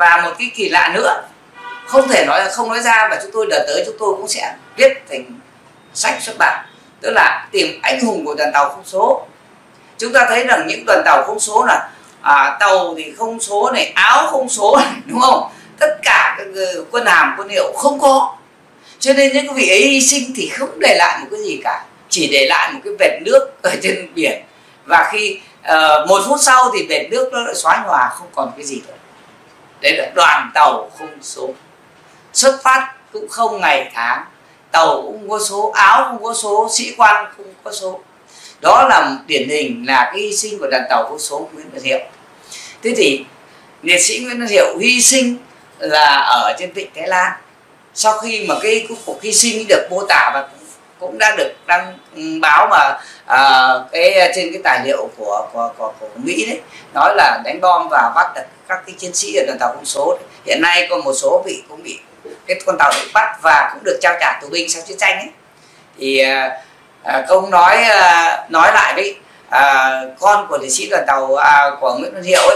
Và một cái kỳ lạ nữa không thể nói không nói ra, và chúng tôi đợt tới chúng tôi cũng sẽ viết thành sách xuất bản, tức là tìm anh hùng của đoàn tàu không số. Chúng ta thấy rằng những đoàn tàu không số là tàu thì không số này, áo không số này, đúng không? Tất cả các quân hàm quân hiệu không có, cho nên những cái vị ấy hy sinh thì không để lại một cái gì cả, chỉ để lại một cái vệt nước ở trên biển, và khi 1 phút sau thì vệt nước nó lại xóa nhòa, không còn cái gì nữa. Đấy là đoàn tàu không số. Xuất phát cũng không ngày tháng, tàu cũng không có số, áo không có số, sĩ quan không có số. Đó là điển hình là cái hy sinh của đoàn tàu không số Nguyễn Văn Thiệu. Thế thì liệt sĩ Nguyễn Văn Thiệu hy sinh là ở trên vịnh Thái Lan. Sau khi mà cái cuộc hy sinh được mô tả và cũng đã được đăng báo mà trên cái tài liệu của Mỹ đấy, nói là đánh bom và bắt được các cái chiến sĩ ở đoàn tàu không số. Hiện nay còn một số vị cũng bị cái con tàu bị bắt và cũng được trao trả tù binh sau chiến tranh ấy. Thì công nói lại với con của liệt sĩ đoàn tàu của Nguyễn Văn Thiệu ấy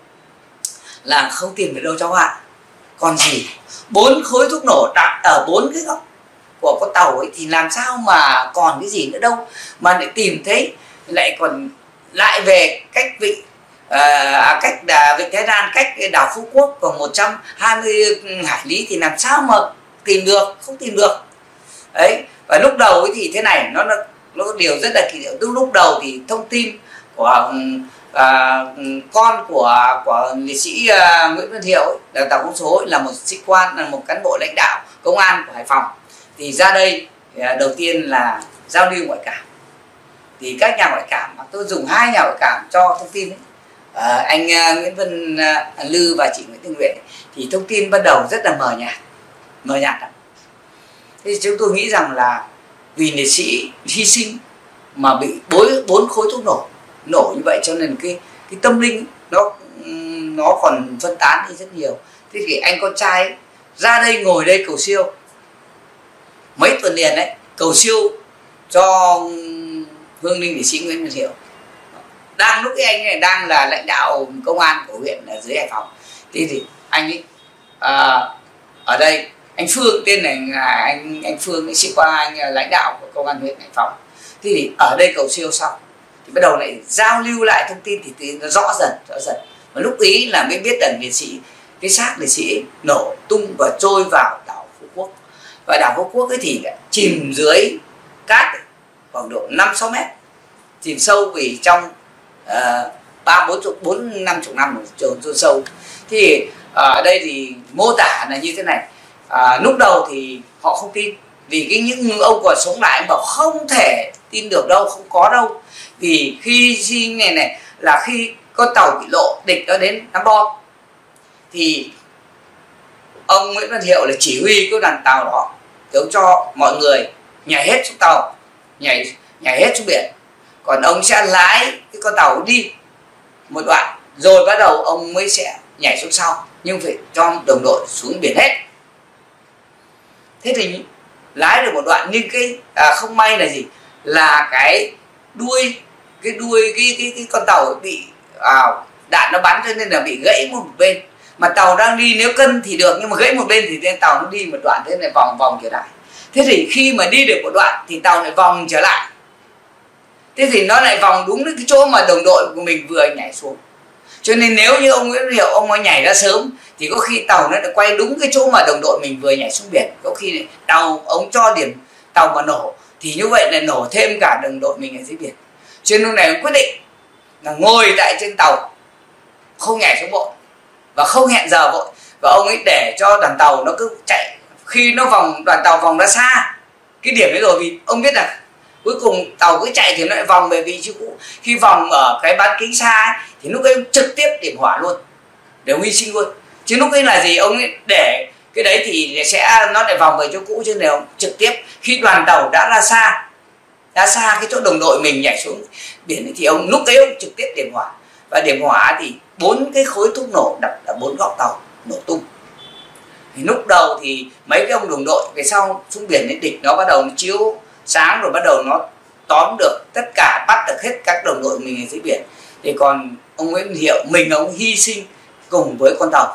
là không tìm được đâu cháu ạ. Còn gì 4 khối thuốc nổ đặt ở 4 cái góc của con tàu ấy thì làm sao mà còn cái gì nữa đâu, mà lại tìm thấy lại còn lại về cách vịnh vịnh Thái Lan, cách đảo Phú Quốc còn 120 hải lý thì làm sao mà tìm được, không tìm được đấy. Và lúc đầu ấy thì thế này, nó điều rất là kỳ diệu. Lúc đầu thì thông tin của con của liệt sĩ Nguyễn Văn Thiệu đoàn tàu không số là một sĩ quan, là một cán bộ lãnh đạo công an của Hải Phòng, thì ra đây đầu tiên là giao lưu ngoại cảm. Thì các nhà ngoại cảm, tôi dùng 2 nhà ngoại cảm cho thông tin ấy. Anh Nguyễn Văn Lư và chị Nguyễn Thị Nguyệt ấy, thì thông tin ban đầu rất là mờ nhạt lắm. Thế chúng tôi nghĩ rằng là vì liệt sĩ hy sinh mà bị 4 khối thuốc nổ như vậy, cho nên cái tâm linh nó còn phân tán đi rất nhiều. Thế thì anh con trai ấy, ra đây ngồi đây cầu siêu mấy tuần liền đấy, cầu siêu cho hương linh liệt sĩ Nguyễn Văn Thiệu. Đang lúc anh này đang là lãnh đạo công an của huyện ở dưới Hải Phòng. Thế thì anh ấy ở đây anh Phương, tên này là anh Phương, anh sĩ quan, anh lãnh đạo của công an huyện Hải Phòng. Thế thì ở đây cầu siêu xong thì bắt đầu lại giao lưu lại thông tin, thì nó rõ dần. Và lúc ý là mới biết rằng liệt sĩ, cái xác liệt sĩ nổ tung và trôi vào đảo Phú Quốc. Và đảo Phú Quốc ấy thì chìm dưới cát khoảng độ 5-6 mét, chìm sâu vì trong 4-50 năm chôn sâu. Thì ở đây thì mô tả là như thế này. Lúc đầu thì họ không tin, vì những ông còn sống lại bảo không thể tin được đâu, không có đâu. Vì khi này là khi con tàu bị lộ, địch nó đến ném bom, thì ông Nguyễn Văn Thiệu là chỉ huy cái đoàn tàu đó, để cho mọi người nhảy hết xuống tàu, nhảy hết xuống biển, còn ông sẽ lái cái con tàu đi một đoạn, rồi bắt đầu ông mới sẽ nhảy xuống sau, nhưng phải cho đồng đội xuống biển hết. Thế thì lái được một đoạn, nhưng cái không may là gì, là cái đuôi cái con tàu bị đạn nó bắn, cho nên là bị gãy một bên. Mà tàu đang đi nếu cân thì được, nhưng mà gãy một bên thì trên tàu nó đi một đoạn, thế này vòng trở lại. Thế thì khi mà đi được một đoạn thì tàu lại vòng trở lại, thế thì nó lại vòng đúng cái chỗ mà đồng đội của mình vừa nhảy xuống. Cho nên nếu như ông Nguyễn Văn Thiệu ông ấy nhảy ra sớm thì có khi tàu nó lại quay đúng cái chỗ mà đồng đội mình vừa nhảy xuống biển. Có khi tàu ông cho điểm tàu mà nổ thì như vậy là nổ thêm cả đồng đội mình ở dưới biển. Cho nên lúc này ông quyết định là ngồi tại trên tàu, không nhảy xuống bộ và không hẹn giờ vội, và ông ấy để cho đoàn tàu nó cứ chạy. Khi nó đoàn tàu vòng ra xa cái điểm đấy rồi, vì ông biết là cuối cùng tàu cứ chạy thì nó lại vòng về vị trí cũ. Khi vòng ở cái bán kính xa ấy, thì lúc ấy trực tiếp điểm hỏa luôn, để hy sinh luôn. Chứ lúc ấy là gì, ông ấy để cái đấy thì nó lại vòng về chỗ cũ, chứ nếu trực tiếp khi đoàn tàu đã ra xa cái chỗ đồng đội mình nhảy xuống biển ấy, thì ông lúc ấy ông trực tiếp điểm hỏa. Và điểm hỏa thì 4 cái khối thuốc nổ đặt ở 4 góc tàu nổ tung. Thì lúc đầu thì mấy cái ông đồng đội về sau xuống biển ấy, địch nó bắt đầu nó chiếu sáng, rồi bắt đầu nó tóm được tất cả, bắt được hết các đồng đội mình ở dưới biển. Thì còn ông Nguyễn Văn Thiệu mình ông hy sinh cùng với con tàu.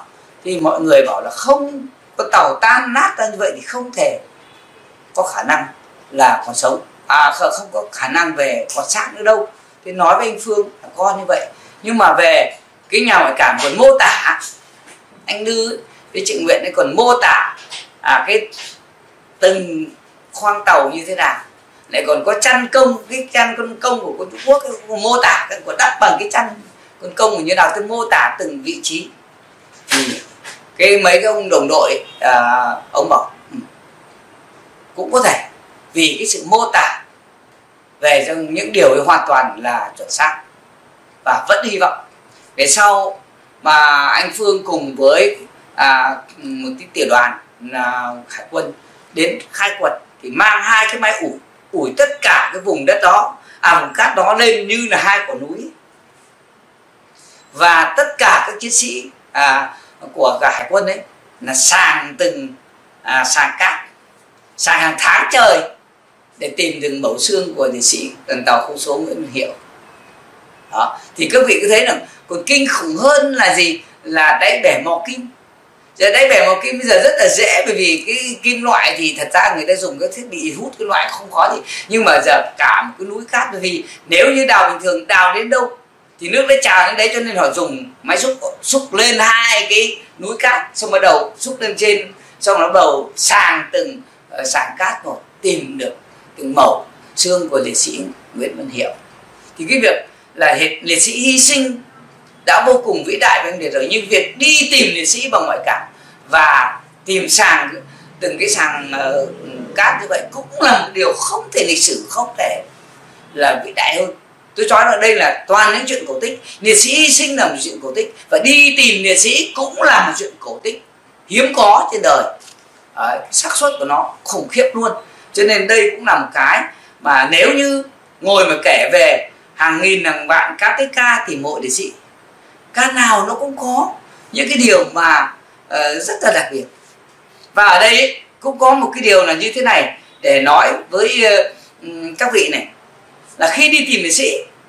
thì mọi người bảo là không, con tàu tan nát ra như vậy thì không thể có khả năng là còn sống, không có khả năng về còn xác nữa đâu. Thế nói với anh Phương là con như vậy. Nhưng mà về cái nhà ngoại cảm còn mô tả, anh Lư với chị Nguyện ấy còn mô tả cái từng khoang tàu như thế nào, lại còn có chăn công, cái chăn con công của con Trung Quốc ấy, mô tả của đắp bằng cái chăn con công như nào, tôi mô tả từng vị trí. Thì mấy cái ông đồng đội ông bảo cũng có thể vì cái sự mô tả về trong những điều hoàn toàn là chuẩn xác, và vẫn hy vọng về sau mà anh Phương cùng với một cái tiểu đoàn hải quân đến khai quật thì mang 2 cái máy ủi tất cả cái vùng đất đó, vùng cát đó lên như là 2 quả núi, và tất cả các chiến sĩ của cả hải quân đấy là sàng từng sàng cát, sàng hàng tháng trời để tìm từng mẩu xương của liệt sĩ đoàn tàu không số Nguyễn Văn Hiệu. Đó, thì các vị cứ thấy là còn kinh khủng hơn là gì, là đáy bể mỏ kim. Giờ đáy bể mỏ kim bây giờ rất là dễ, bởi vì cái kim loại thì thật ra người ta dùng các thiết bị hút cái loại không khó gì, nhưng mà giờ cả một cái núi cát, bởi vì nếu như đào bình thường đào đến đâu thì nước nó trào đến đấy, cho nên họ dùng máy xúc lên 2 cái núi cát, xong bắt đầu xúc lên trên, xong nó đầu sàng từng sàng cát một, tìm được từng mẩu xương của liệt sĩ Nguyễn Văn Hiệu. Thì cái việc là liệt sĩ hy sinh đã vô cùng vĩ đại và anh liệt rồi, nhưng việc đi tìm liệt sĩ bằng ngoại cảm và tìm sàng từng cái sàng cát như vậy cũng là một điều không thể lịch sử, không thể là vĩ đại hơn. Tôi nói là đây là toàn những chuyện cổ tích. Liệt sĩ hy sinh là một chuyện cổ tích, và đi tìm liệt sĩ cũng là một chuyện cổ tích hiếm có trên đời. Xác suất của nó khủng khiếp luôn. Cho nên đây cũng là một cái mà nếu như ngồi mà kể về hàng nghìn hàng vạn các cái ca tìm mộ liệt sĩ, ca nào nó cũng có những cái điều mà rất là đặc biệt. Và ở đây cũng có một cái điều là như thế này để nói với các vị này, là khi đi tìm liệt sĩ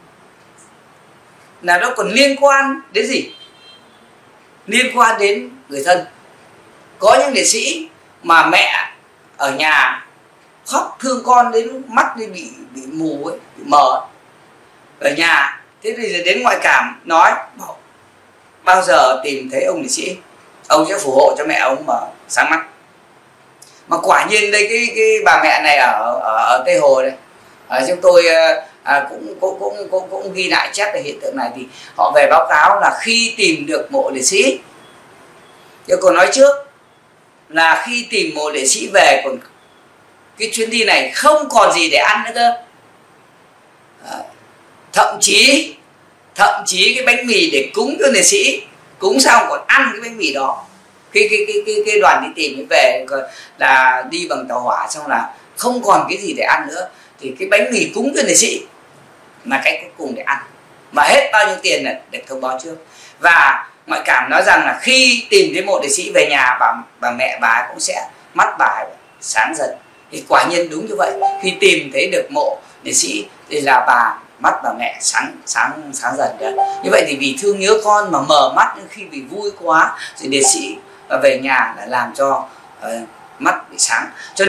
là nó còn liên quan đến gì? Liên quan đến người thân. Có những liệt sĩ mà mẹ ở nhà khóc thương con đến mắt đi bị mù ấy, bị mờ ở nhà. Thế bây giờ đến ngoại cảm nói bảo bao giờ tìm thấy ông liệt sĩ, ông sẽ phù hộ cho mẹ ông mở sáng mắt. Mà quả nhiên đây cái bà mẹ này ở Tây Hồ đây, chúng tôi cũng ghi lại chép về hiện tượng này, thì họ về báo cáo là khi tìm được mộ liệt sĩ, tôi còn nói trước là khi tìm mộ liệt sĩ về, còn cái chuyến đi này không còn gì để ăn nữa cơ. Thậm chí cái bánh mì để cúng cho liệt sĩ, cúng xong còn ăn cái bánh mì đó. Cái đoàn đi tìm về là đi bằng tàu hỏa, xong là không còn cái gì để ăn nữa, thì cái bánh mì cúng cho liệt sĩ là cái cuối cùng để ăn, mà hết bao nhiêu tiền là được thông báo trước. Và ngoại cảm nói rằng là khi tìm thấy mộ liệt sĩ về nhà, bà mẹ bà cũng sẽ mắt bà sáng dần. Thì quả nhiên đúng như vậy, khi tìm thấy được mộ liệt sĩ thì là mắt bà mẹ sáng dần đấy. Như vậy thì vì thương nhớ con mà mở mắt, nhưng khi vì vui quá thì liệt sĩ về nhà là làm cho mắt bị sáng.